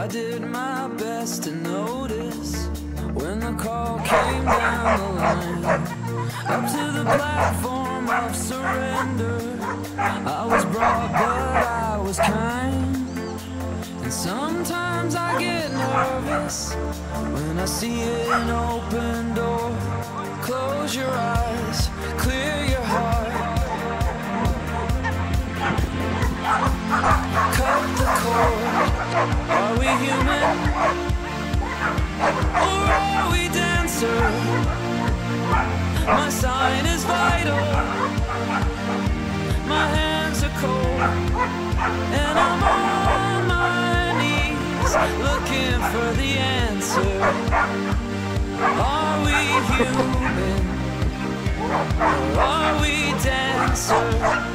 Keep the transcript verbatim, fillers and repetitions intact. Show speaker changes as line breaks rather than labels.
I did my best to notice when the call came down the line, up to the platform of surrender. I was brought, but I was kind. And sometimes I get nervous when I see an open door. Close your eyes, clear your heart, cut the cord. Are we human, or are we dancer? My sign is vital, my hands are cold, and I'm on my knees looking for the answer. Are we human, or are we dancer?